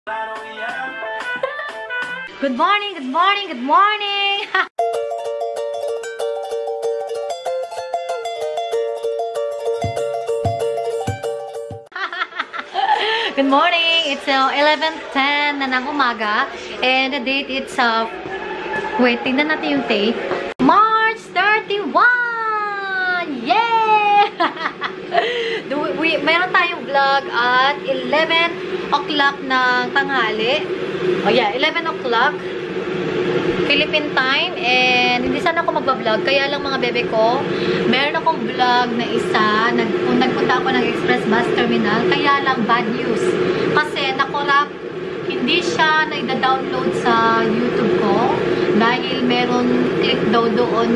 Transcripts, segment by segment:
Good morning, good morning, good morning! Good morning! It's 11:10 na ng umaga. And the date it's wait, tingnan natin yung date. March 31! Yeah! Meron tayong vlog at 11 o'clock ng tanghali. Oh yeah, 11 o'clock Philippine time. And hindi sana ako magbablog. Kaya lang mga bebe ko, meron akong vlog na isa. Nagpunta ako ng Express Bus Terminal. Kaya lang bad news. Kasi nakolap, hindi siya na-download sa YouTube ko. Dahil meron click daw doon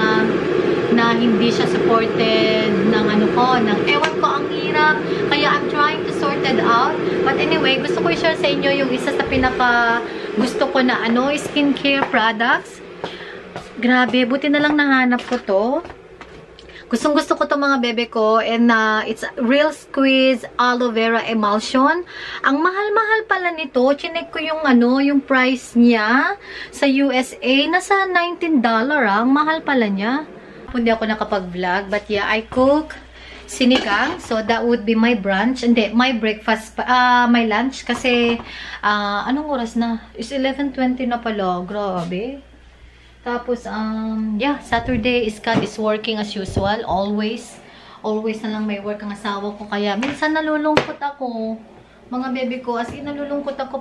na hindi siya supported ng ewan ko, ang hirap. Kaya I'm trying to sort it out. But anyway, gusto ko i-share sa inyo yung isa sa pinaka gusto ko na skincare products. Grabe, buti na lang nahanap ko to. Gustong gusto ko to mga bebe ko. And it's Real Squeeze Aloe Vera Emulsion. Ang mahal-mahal pala nito. Chinek ko yung yung price niya sa USA. Nasa $19 Ang mahal pala niya. Hindi ako nakapag-vlog. But yeah, I cook sinigang. So, that would be my brunch. Hindi, my breakfast, my lunch. Kasi, anong oras na? It's 11:20 na pala. Grabe. Tapos, yeah, Saturday, Scott is working as usual. Always. Always na lang may work ang asawa ko. Kaya, minsan nalulungkot ako. Mga baby ko, as in, nalulungkot ako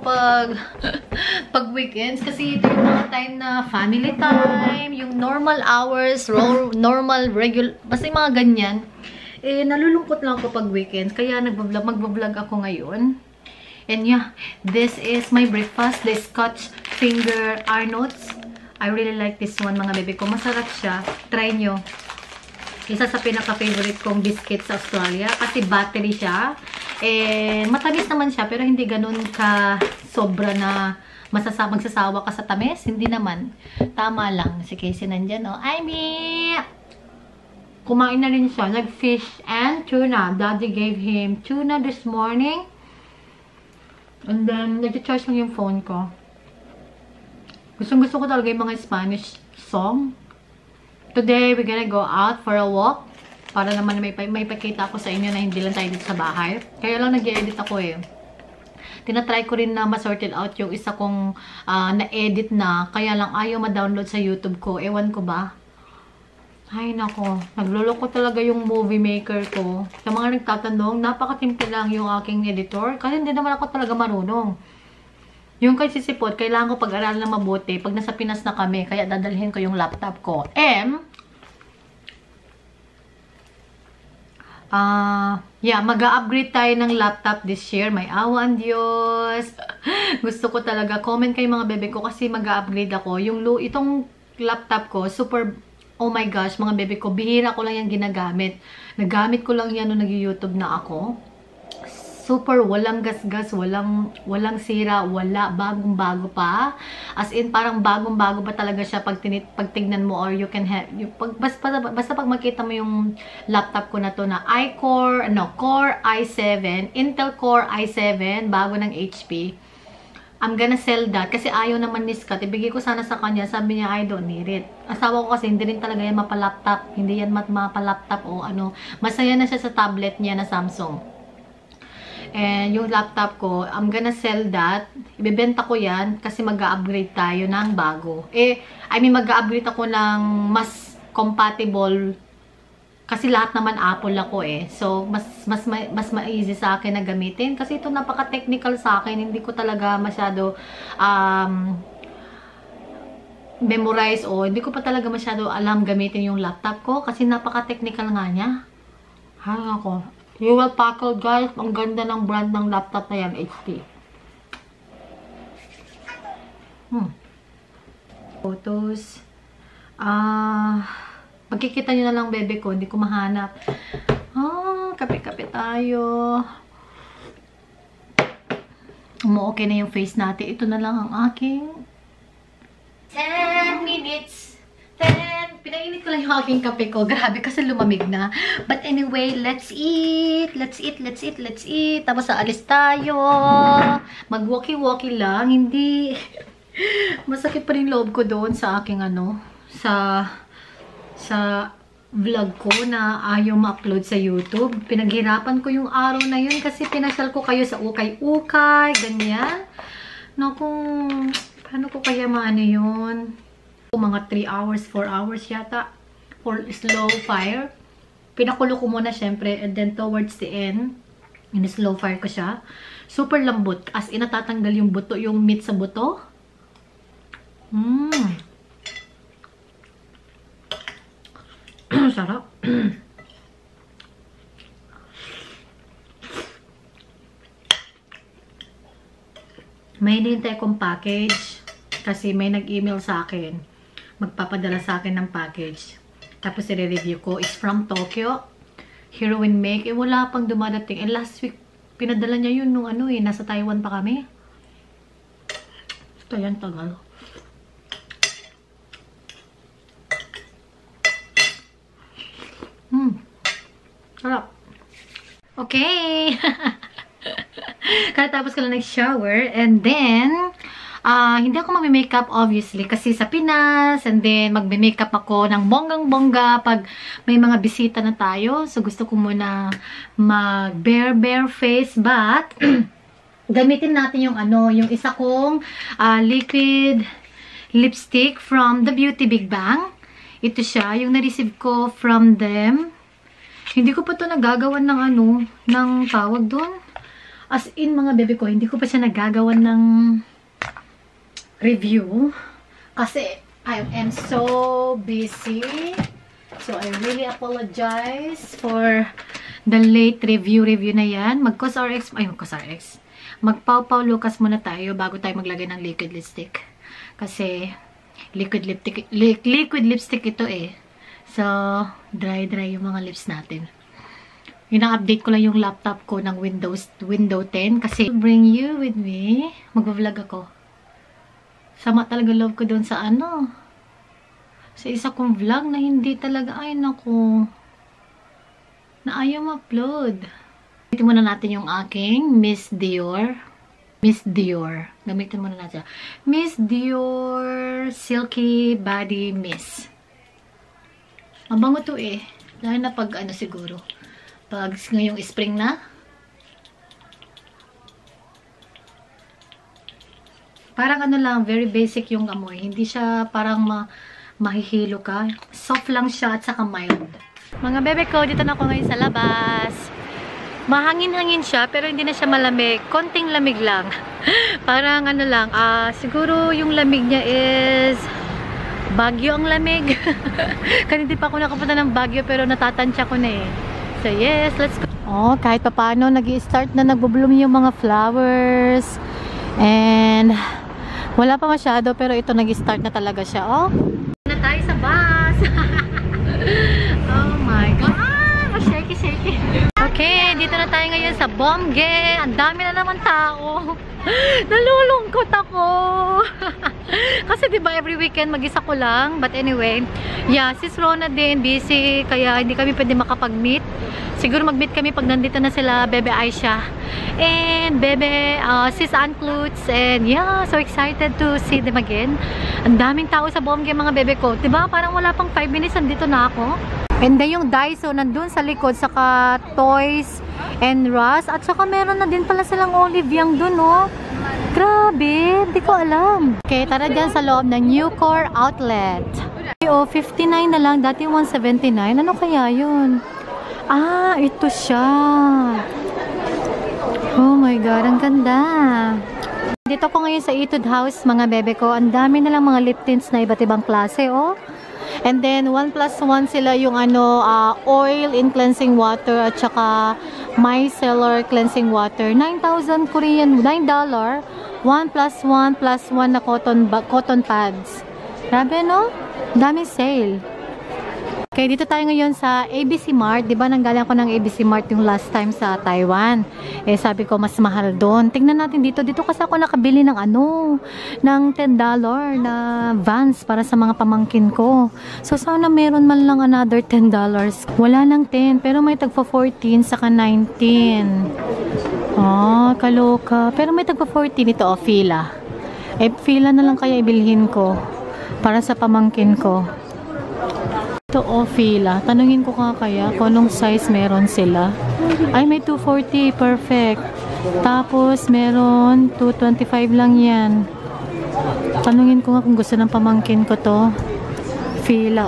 pag weekends. Kasi ito yung mga time na family time, yung normal hours, normal, regular, basta yung mga ganyan. Eh, nalulungkot lang ako pag weekends. Kaya magbablog ako ngayon. And yeah, this is my breakfast. The Scotch Finger Arnott's. I really like this one, mga baby ko. Masarap siya. Try nyo. Isa sa pinaka-favorite kong biscuit sa Australia. Kasi battery siya. And matamis naman siya. Pero hindi ganun ka sobra na magsasawa ka sa tamis. Hindi naman. Tama lang. Si Casey nandyan. Oh, Ivy! Kumain na rin siya. Nag-fish and tuna. Daddy gave him tuna this morning. And then, nag-charge lang yung phone ko. Gusto ko talaga yung mga Spanish song. Today, we're gonna go out for a walk. Para naman may pakita ako sa inyo na hindi lang tayo dito sa bahay. Kaya lang nag-edit ako eh. Tinatry ko rin na ma-sorted out yung isa kong na-edit na. Kaya lang ayaw ma-download sa YouTube ko. Ewan ko ba? Ay nako, nagluloko talaga yung movie maker ko. Sa mga nagtatanong, napakatimple lang yung aking editor. Kasi hindi naman ako talaga marunong. Yung kay Sisipot, kailangan ko pag-aralan na mabuti pag nasa Pinas na kami. Kaya dadalhin ko yung laptop ko. Yeah, mag-a-upgrade tayo ng laptop this year. May awa ang Diyos. Gusto ko talaga. Comment kayo mga bebe ko kasi mag-a-upgrade ako. Itong laptop ko, super... Oh my gosh, mga bebe ko, bihira ko lang yan ginagamit. Nagamit ko lang yan nung nag-YouTube na ako. Super, walang gasgas, walang sira, bagong-bago pa. As in, parang bagong-bago pa talaga siya pag tignan mo or you can have, basta pag makita mo yung laptop ko na to na Core i7, Intel Core i7, bago ng HP. I'm gonna sell that. Kasi ayaw naman ni Scott. Ibigay ko sana sa kanya. Sabi niya, I don't need it. Asawa ko kasi hindi rin talaga yan mapalaptop. Hindi yan mapalaptop o ano. Masaya na siya sa tablet niya na Samsung. And yung laptop ko, I'm gonna sell that. Ibebenta ko yan kasi mag-upgrade tayo ng bago. Mag-upgrade ako ng mas compatible. Kasi lahat naman Apple ako eh. So, mas ma-easy sa akin na gamitin. Kasi ito napaka-technical sa akin. Hindi ko talaga masyado memorize o hindi ko pa talaga masyado alam gamitin yung laptop ko. Kasi napaka-technical nga niya. Hang ako. Hewlett Packard guys. Ang ganda ng brand ng laptop na yan. HP. Photos. Magkikita nyo na lang, bebe ko. Hindi ko mahanap. Kape-kape tayo. Okay na yung face natin. Ito na lang ang aking 10 minutes. 10 Pinainit ko lang yung aking kape ko. Grabe kasi lumamig na. But anyway, let's eat. Let's eat, let's eat, let's eat. Tapos aalis tayo. Mag-walkie-walkie lang. Hindi. Masakit pa rin loob ko doon sa aking sa vlog ko na ayaw ma-upload sa YouTube. Pinaghirapan ko yung araw na yun kasi pinasyal ko kayo sa ukay-ukay, ganyan. Naku, paano ko kaya maano yun? Mga 3 hours, 4 hours yata for slow fire. Pinakulo ko muna syempre and then towards the end, in-slow fire ko siya. Super lambot. As in, natatanggal yung buto, yung meat sa buto. Sarap. May hinihintay kong package kasi may nag-email sa akin. Magpapadala sa akin ng package. Tapos i-review ko. It's from Tokyo. Heroine Make. Wala pang dumadating. Last week, pinadala niya yun nung nasa Taiwan pa kami. Ito yan, tagal. Sarap. Okay. Katapos ko lang nag-shower. And then, hindi ako magme-makeup obviously. Kasi sa Pinas. And then, magme-makeup ako ng bonggang-bongga pag may mga bisita na tayo. So, gusto ko muna mag-bare face. But, gamitin natin yung yung isa kong liquid lipstick from The Beauty Big Bang. Ito siya. Yung na-receive ko from them. Hindi ko pa ito nagagawan ng ng tawag doon. As in, mga bebe ko, hindi ko pa siya nagagawan ng review. Kasi, I am so busy. So, I really apologize for the late review na yan. Mag-COSRX, mag-Pau Lucas muna tayo bago tayo maglagay ng liquid lipstick. Kasi, liquid lipstick ito eh. So, dry yung mga lips natin. Ina-update ko lang yung laptop ko ng Windows 10 kasi bring you with me. Mag-vlog ako. Sama talaga love ko doon sa sa isa kong vlog na hindi talaga, ay naku, na ayaw ma-upload. Gamitin muna natin yung aking Miss Dior. Gamitin muna natin. Miss Dior Silky Body Mist. Mabango to eh. Dahil na pag siguro. Pag ngayong spring na. Parang lang, very basic yung amoy. Hindi siya parang mahihilo ka. Soft lang siya at saka mild. Mga bebe ko, dito na ako ngayon sa labas. Mahangin-hangin siya pero hindi na siya malamig. Konting lamig lang. Parang lang, siguro yung lamig niya is Baguio ang lamig. Kasi hindi pa ako nakapunta ng Baguio pero natatansya ko na eh. So yes, let's go. Oh, kahit pa paano nag-i-start na nagbo-bloom yung mga flowers. And wala pa masyado pero ito nag-i-start na talaga siya. Oh, na tayo sa bus. Oh my god. Shaky. Okay, dito na tayo ngayon sa Bomge. Ang dami na naman tao. Nalulungkot ako. Kasi diba every weekend mag-isa ko lang. But anyway, yeah, sis Rona din busy. Kaya hindi kami pwede makapag-meet. Siguro mag-meet kami pag nandito na sila Bebe Aisha and Bebe sis Ann Klutz. And yeah, so excited to see them again. Ang daming tao sa Bomge mga bebe ko. Diba parang wala pang 5 minutes nandito na ako. And then yung Daiso nandun sa likod, saka Toys and Ross. At saka meron na din pala silang Olive Young dun, oh. Grabe, hindi ko alam. Okay, tara dyan sa loob ng Newcore Outlet. Oh, 59 na lang. Dati 179. Ano kaya yun? Ah, ito siya. Oh my God, ang ganda. Dito ko ngayon sa Etude House, mga bebe ko. Ang dami na lang mga lip tints na iba't ibang klase, oh. And then, 1+1 sila yung oil in cleansing water at saka micellar cleansing water. 9,000 Korean, $9. 1+1+1 na cotton pads. Grabe, no? Daming sale. Okay, dito tayo ngayon sa ABC Mart. Diba nanggaling ako ng ABC Mart yung last time sa Taiwan. Eh, sabi ko mas mahal doon. Tingnan natin dito. Dito kasi ako nakabili ng ng $10 na Vans para sa mga pamangkin ko. So, sana meron man lang another $10. Wala lang 10, pero may tagpa 14 saka 19. Oh, kaloka. Pero may tagpa 14 ito, Fila. Eh, Fila na lang kaya ibilhin ko para sa pamangkin ko. Ito, Fila. Tanungin ko kaya kung anong size meron sila. Ay, may 240. Perfect. Tapos, meron 225 lang yan. Tanungin ko nga kung gusto ng pamangkin ko to. Fila,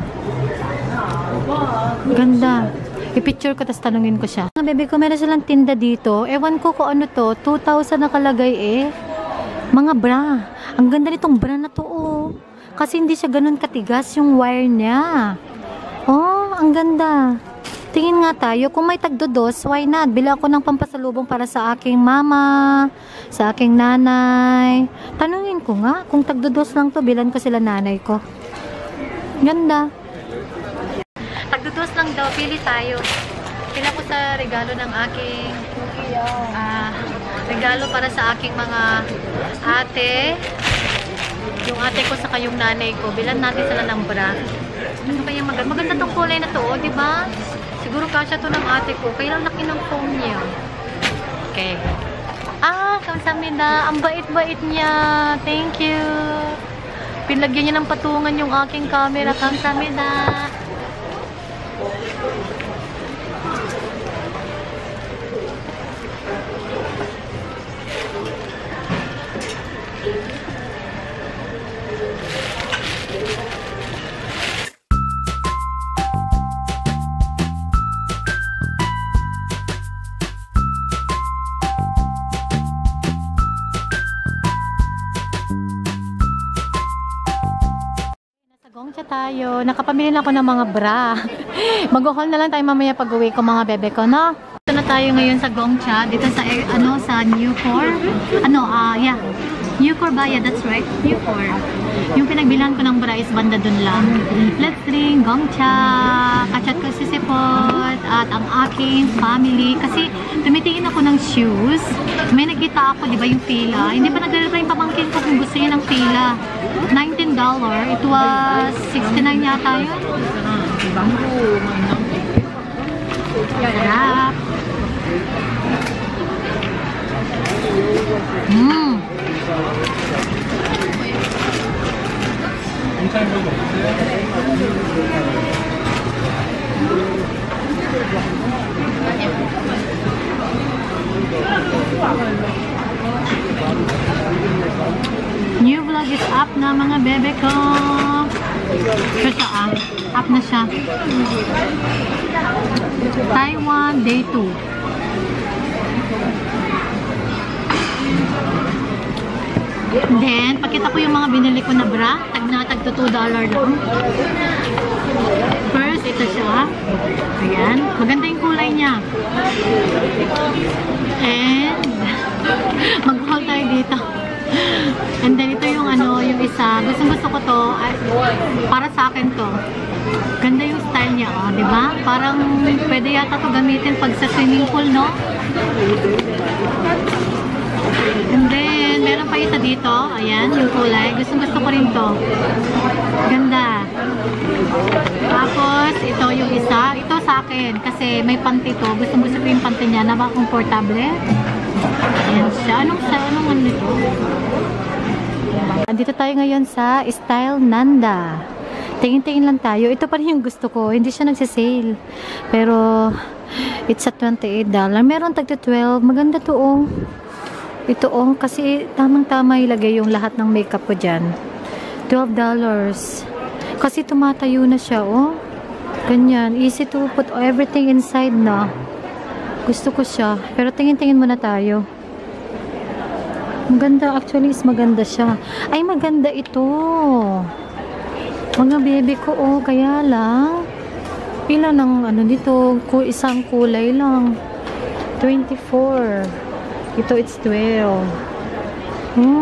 Ganda. I-picture ko, tapos tanungin ko siya. Mga bebe ko, meron silang tinda dito. Ewan ko kung ano to. 2,000 nakalagay Mga bra. Ang ganda nitong bra na to, Kasi hindi siya ganun katigas yung wire niya. Oh, ang ganda. Tingin nga tayo. Kung may tagdodos, why not? Bila ako ng pampasalubong para sa aking mama, sa aking nanay. Tanungin ko nga, kung tagdodos lang to, bilan ko sila nanay ko. Ganda. Tagdodos lang daw, pili tayo. Pila ko sa regalo ng aking regalo para sa aking mga ate. Yung ate ko saka yung nanay ko, bilan natin sila ng bra. Ano kaya maganda tong kulay na to, di ba? Siguro kasya to ng ate ko, kaya lang laki ng phone niya. Okay. Kamsahamnida. Ang bait-bait niya. Thank you. Pinlagyan niya ng patungan yung aking camera. Kamsahamnida. Gongcha tayo. Nakapamili na ako ng mga bra. Mag-haul na lang tayo mamaya pag-uwi ko mga bebe ko, no? Dito na tayo ngayon sa Gongcha. Dito sa, sa Newcore. Newcore ba? Yeah, that's right. Newcore. Yung pinagbilan ko ng bra is banda dun lang. Let's drink Gongcha. Kachat ko si Sipot at ang aking family. Kasi tumitingin ako ng shoes. May nakita ako, di ba, yung Fila. Hindi pa nagre-reply yung pamangkin ko kung gusto niya ng Fila. $19. It was 69 yata yun. Sarap. New vlog is up na mga bebe ko. Siya up na siya. Taiwan day 2. Then, pakita ko yung mga binili ko na bra. Tag to $2 lang. First, ito siya. Ayan. Maganda yung kulay niya. And, mag-haul tayo dito. And then, ito yung yung isa. Gusto ko to. Para sa akin to. Ganda yung style niya, di ba? Parang pwede yata to gamitin pag sa swimming pool, no? And then, meron pa isa dito. Ayan, yung kulay. Gusto ko rin to. Ganda. Tapos, ito yung isa. Ito sa akin. Kasi may panty to. Gusto ko yung panty niya. Napaka-comfortable. Ayan siya. Anong ano ito? Andito tayo ngayon sa Style Nanda. Tingin-tingin lang tayo. Ito pa rin yung gusto ko. Hindi siya nagsisale. Pero, it's at $28. Meron tagto 12. Maganda to, Ito, kasi tamang-tama ilagay yung lahat ng makeup ko dyan. $12. Kasi tumatayo na siya, Ganyan. Easy to put everything inside na. Gusto ko siya. Pero tingin-tingin muna tayo. Maganda. Actually, is maganda siya. Ay, maganda ito. Mga baby ko, kaya lang. Pila ng dito? Isang kulay lang. 24. Ito, it's 12.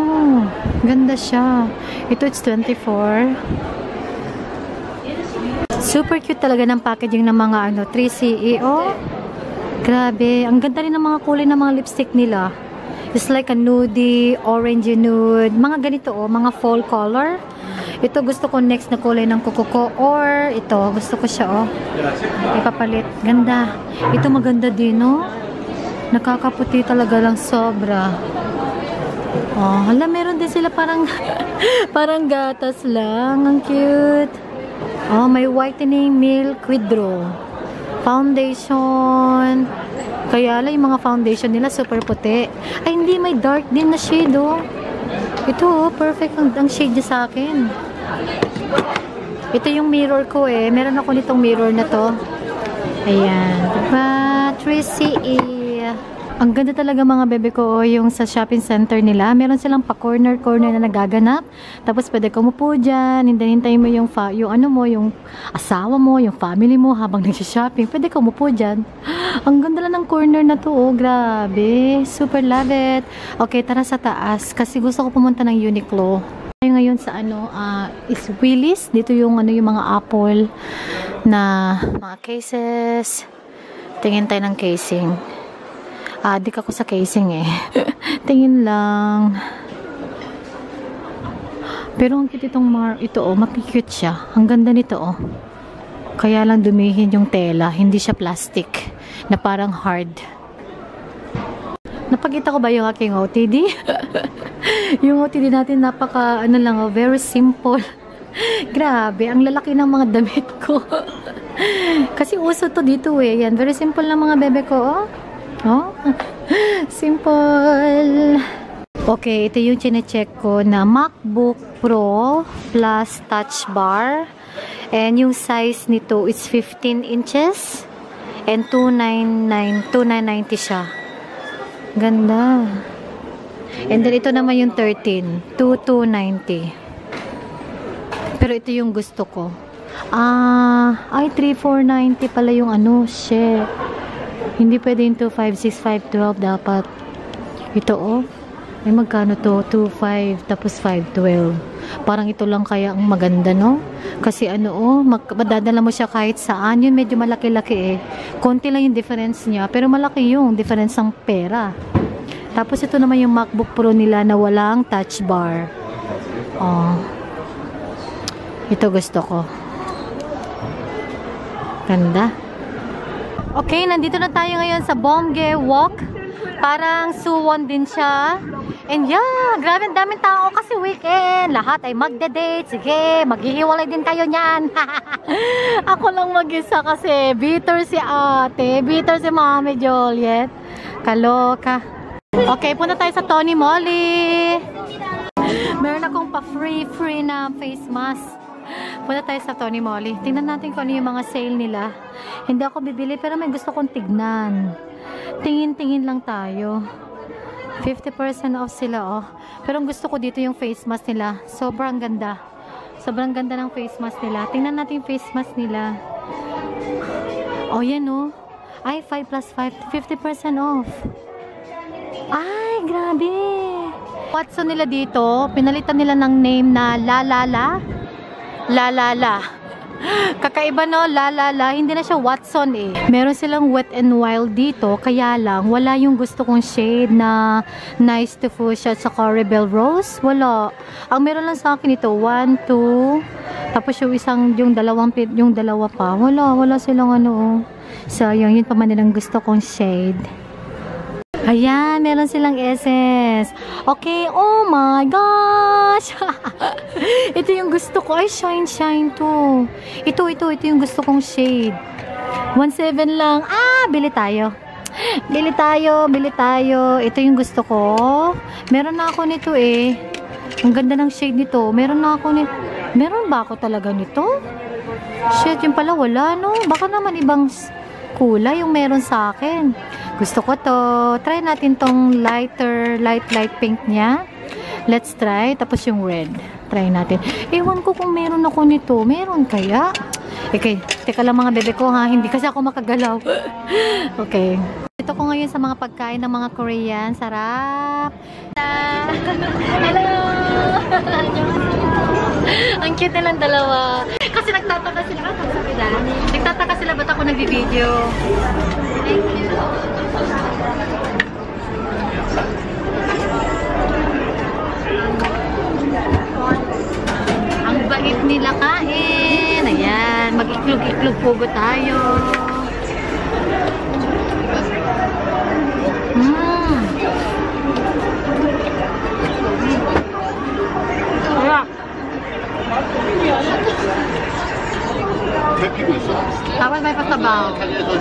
Ganda siya. Ito, it's 24. Super cute talaga ng packaging ng mga 3CE. Oh, grabe. Ang ganda rin ng mga kulay ng mga lipstick nila. It's like a nudie, orange nude. Mga ganito mga fall color. Ito gusto ko next na kulay ng kuko ko. Or ito, gusto ko siya ipapalit. Ganda. Ito maganda din, nakakaputi talaga lang sobra. Hala, meron din sila parang parang gatas lang. Ang cute. May whitening milk withdraw. Foundation. Kaya lang yung mga foundation nila super puti. Ay, hindi, may dark din na shade, Ito, perfect ang shade niya sa akin. Ito yung mirror ko, Meron ako nitong mirror na to. Ayan. Diba? 3CE. Ang ganda talaga mga bebe ko, yung sa shopping center nila. Meron silang pa-corner-corner na nagaganap. Tapos pwede ka umupo dyan. Hintay mo yung asawa mo, yung family mo habang nagsha-shopping. Pwede ka umupo dyan. Ang ganda lang ng corner na to, grabe. Super love it. Okay, tara sa taas. Kasi gusto ko pumunta ng Uniqlo. Ngayon sa is Willis. Dito yung yung mga Apple na mga cases. Tingin tayo ng casing. Adik ako sa casing Tingin lang. Pero ang cute itong ito makikute siya. Ang ganda nito Kaya lang dumihin yung tela. Hindi siya plastic. Na parang hard. Napakita ko ba yung aking OTD? Yung OTD natin napaka very simple. Grabe, ang lalaki ng mga damit ko. Kasi uso to dito Yan, very simple na mga bebe ko simple. Okay, ito yung chine-check ko na MacBook Pro plus touch bar. And yung size nito is 15 inches. And 2,990 siya. Ganda. And then ito naman yung 13. 2,290. Pero ito yung gusto ko. Ay, 3,490 pala yung shit. Hindi pwede yung 2,56512 dapat. Ito ay magkano to? 2,500 tapos 512. Parang ito lang kaya ang maganda kasi madadala mo siya kahit saan. Yun medyo malaki-laki konti lang yung difference niya, pero malaki yung difference ng pera. Tapos ito naman yung MacBook Pro nila na walang touch bar. Ito gusto ko. Ganda. Okay, nandito na tayo ngayon sa Bomge Walk. Parang suwon din siya. And grabe ang daming tao kasi weekend. Lahat ay magde-date. Sige, maghihiwalay din kayo niyan. Ako lang mag-isa kasi bitter si ate, bitter si Mami Juliet. Kaloka. Okay, punta tayo sa Tony Moly. Meron akong pa-free na face mask. Punta tayo sa Tony Moly. Tingnan natin kung ano yung mga sale nila. Hindi ako bibili pero may gusto kong tignan. Tingin-tingin lang tayo. 50% off sila Pero ang gusto ko dito yung face mask nila. Sobrang ganda. Sobrang ganda ng face mask nila. Tingnan natin yung face mask nila. Yan Ay, 5 plus 5. 50% off. Ay, grabe. Watson nila dito. Pinalitan nila ng name na La La La. La La La. Kakaiba La La La. Hindi na siya Watson Meron silang Wet n Wild dito. Kaya lang, wala yung gusto kong shade na Nice to Fuchsia at saka Rebel Rose. Wala. Ang meron lang sa akin ito, 1, 2. Tapos yung dalawa pa. Wala silang sayang, yun pa man nilang gusto kong shade. Ayan, meron silang SS. Okay, oh my gosh! Ito yung gusto ko. Ay, shine to. Ito yung gusto kong shade. 1.7 lang. Bili tayo. Bili tayo. Ito yung gusto ko. Meron na ako nito Ang ganda ng shade nito. Meron na ako nito. Meron ba ako talaga nito? Shit, yung pala wala, Baka naman ibang kulay yung meron sa akin. Gusto ko to. Try natin tong light pink niya. Let's try. Tapos yung red. Try natin. Ewan ko kung meron ako nito. Meron kaya? Okay. Teka lang mga bebe ko Hindi kasi ako makagalaw. Okay. Ito ko ngayon sa mga pagkain ng mga Korean. Sarap. Hello! Ang cute nilang dalawa. Kasi Kasi nagtataka sila. Nagtataka sila ba't ako nag-video. Thank you. Ang bait nila kain. Ayan. Mag-iklog-iklog pugo tayo. Tapos may pasabaw.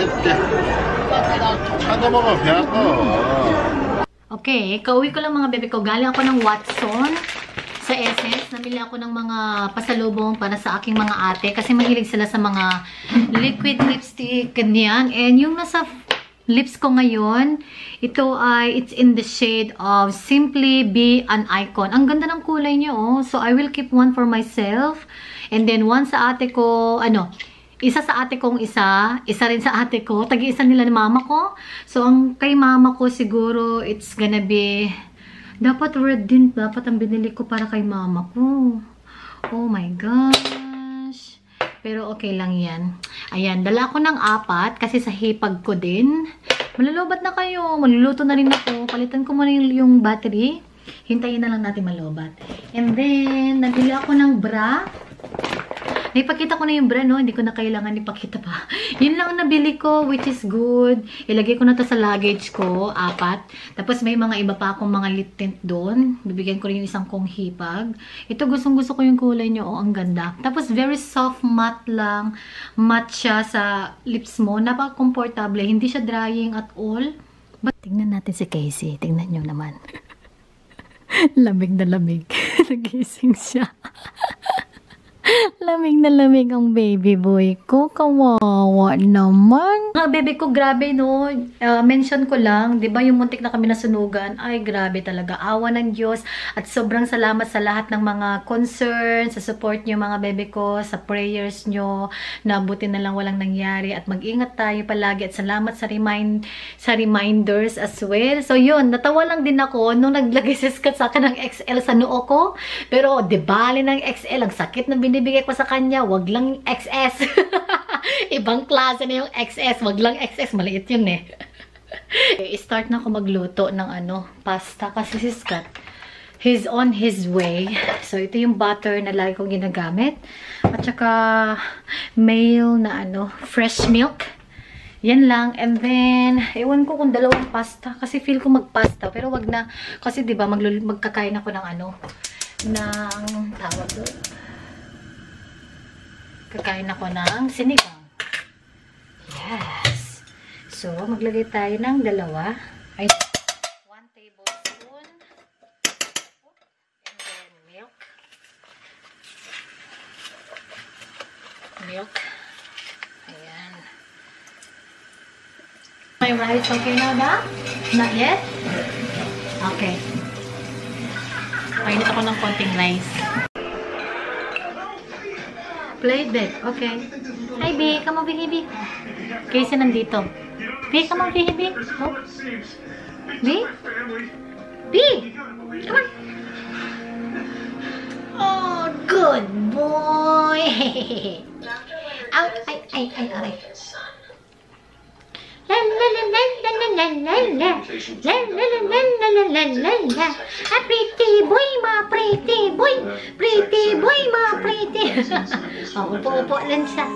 Okay, kauwi ko lang mga bebe ko. Galing ako ng Watson sa SS. Namili ako ng mga pasalubong para sa aking mga ate. Kasi mahilig sila sa mga liquid lipstick, ganyan. And yung nasa lips ko ngayon, ito ay, it's in the shade of Simply Be an Icon. Ang ganda ng kulay niya, oh. So, I will keep one for myself. And then, one sa ate ko, isa sa ate kong isa rin sa ate ko. Tagi-isa nila ni mama ko. So, ang kay mama ko siguro, it's gonna be, dapat red din, dapat ang binili ko para kay mama ko. Oh my gosh. Pero okay lang yan. Ayan, dala ko ng 4 kasi sa hipag ko din. Malulubat na kayo. Maluluto na rin ako. Palitan ko muna yung battery. Hintayin na lang natin malubat. And then, nabili ako ng bra. Naipakita ko na yung bra, no? Hindi ko na kailangan ipakita pa. Yun lang nabili ko, which is good. Ilagay ko na to sa luggage ko, 4. Tapos may mga iba pa akong mga lip tint doon. Bibigyan ko rin yung isang kong hipag. Ito, gustong-gusto ko yung kulay nyo. Oh, ang ganda. Tapos very soft matte lang. Matte siya sa lips mo. Napaka-comfortable. Hindi siya drying at all. But, tingnan natin si Casey. Tingnan nyo naman. Lamig na lamig. Nagising siya. Lamig na lamig ang baby boy ko. Kawawa naman. Mga baby ko, grabe no. Mention ko lang, di ba yung muntik na kami nasunugan? Ay, grabe talaga. Awa ng Diyos. At sobrang salamat sa lahat ng mga concerns, sa support nyo mga baby ko, sa prayers nyo. Na buti na lang walang nangyari. At mag-ingat tayo palagi. At salamat sa reminders as well. So yun, natawa lang din ako nung naglagay si Scott sa akin ng XL sa noo ko. Pero, di bali ng XL. Ang sakit na binibigay ko sa kanya, wag lang XS. Ibang klase na yung XS, wag lang XS, maliit yun eh. Start na ako magluto ng pasta kasi si Scott, he's on his way. So ito yung butter na lagi kong ginagamit. At saka male na fresh milk. Yan lang. And then, ewan ko kung dalawang pasta. Kasi feel ko magpasta. Pero wag na. Kasi diba magkakain ako ng ng tawag doon. Kakain ako ng sinigang. Yes. So, maglagay tayo ng 1 tablespoon. And then, milk. Milk. Ayan. My rice okay na ba? Not yet? Okay. Painit ako ng konting rice. Play dead. Okay. Hi, B. Come over here, B. Casey nandito. B, come over here, B. Oh. B? B! Come on. Oh, good boy. Out. Ay. La la la la la la la la la la la la. A pretty boy, ma pretty boy, ma pretty. Oh, upo lang siya.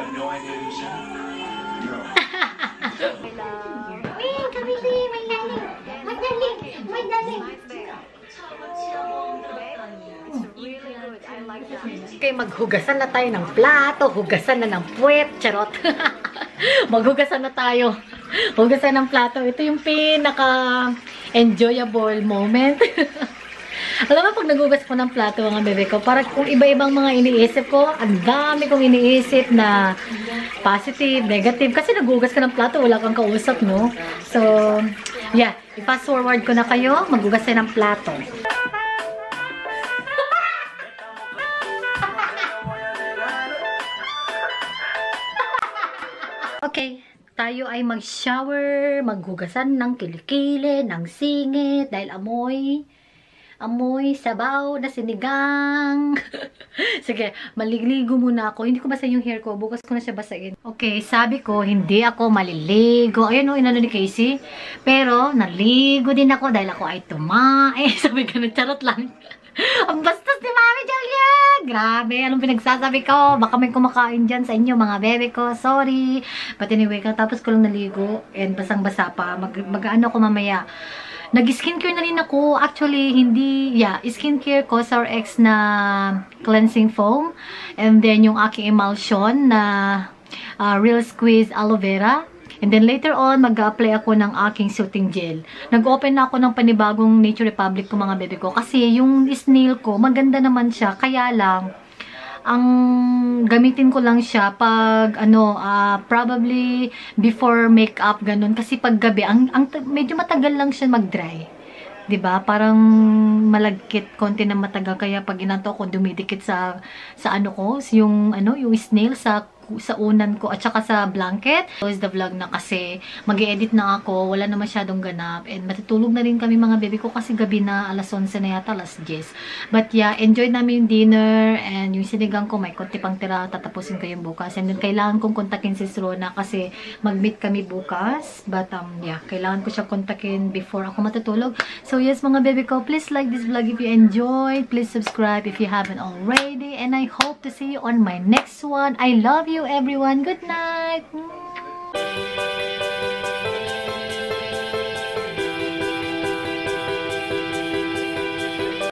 Kami madali. Okay, maghugasan na tayo ng plato, hugasan na ng puwet, charot. Maghugasan na tayo. Hugasan ng plato. Ito yung pinaka-enjoyable moment. Alam mo, pag naghugas ko ng plato, mga bebe ko, parang kung iba-ibang mga iniisip ko, ang dami kong iniisip na positive, negative. Kasi naghugas ka ng plato, wala kang kausap, no? So, yeah. I-fast forward ko na kayo. Maghugas tayo ng plato. Okay, tayo ay mag-shower, maghugasan ng kilikili, ng singit, dahil Amoy sabaw na sinigang. Sige, maliligo muna ako. Hindi ko basa yung hair ko. Bukas ko na siya basain. Okay, sabi ko, hindi ako maliligo. Ayun o, inano ni Casey. Pero, naligo din ako dahil ako ay tumae. Sabi ganun, charot lang. Ang bastos ni Mami Julia! Grabe, anong pinagsasabi ko? Baka may kumakain dyan sa inyo, mga bebe ko. Sorry. But anyway, katapos ko lang naligo and basang-basa pa. Mag-ano ko mamaya. Nag-skincare na rin ako. Actually, skincare ko sa X na cleansing foam. And then, yung aking emulsion na Real Squeeze Aloe Vera. And then later on, mag-apply ako ng aking soothing gel. Nag-open na ako ng panibagong Nature Republic ko mga bebe ko. Kasi yung snail ko, maganda naman siya. Kaya lang, ang gamitin ko lang siya pag, probably before makeup, ganun. Kasi pag gabi, medyo matagal lang siya mag-dry. 'Di ba? Parang malagkit konti na matagal kaya pag inato ko dumidikit sa yung snail sa unan ko at saka sa blanket. So is the vlog na kasi mag-i-edit na ako, wala na masyadong ganap and matutulog na rin kami mga baby ko kasi gabi na, alas 11 na yata, alas 10. But yeah, enjoy namin yung dinner and yung sinigang ko may konti pang tira, tatapusin ko yung bukas. And then kailangan kong kontakin si Rona kasi mag-meet kami bukas. But yeah, kailangan ko siya kontakin before ako matutulog. So yes mga baby ko, please like this vlog if you enjoyed. Please subscribe if you haven't already. And I hope to see you on my next one. I love you everyone. Good night.